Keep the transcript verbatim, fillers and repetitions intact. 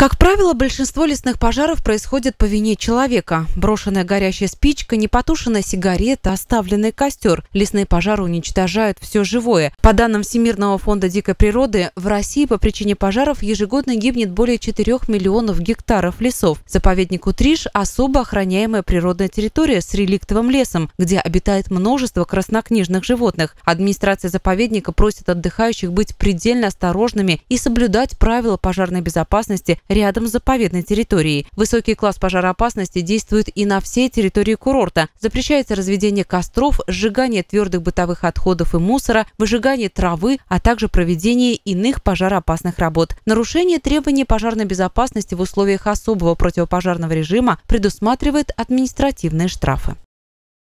Как правило, большинство лесных пожаров происходит по вине человека. Брошенная горящая спичка, непотушенная сигарета, оставленный костер. Лесные пожары уничтожают все живое. По данным Всемирного фонда дикой природы, в России по причине пожаров ежегодно гибнет более четырёх миллионов гектаров лесов. Заповедник Утриш – особо охраняемая природная территория с реликтовым лесом, где обитает множество краснокнижных животных. Администрация заповедника просит отдыхающих быть предельно осторожными и соблюдать правила пожарной безопасности рядом с заповедной территорией. Высокий класс пожароопасности действует и на всей территории курорта. Запрещается разведение костров, сжигание твердых бытовых отходов и мусора, выжигание травы, а также проведение иных пожароопасных работ. Нарушение требований пожарной безопасности в условиях особого противопожарного режима предусматривает административные штрафы.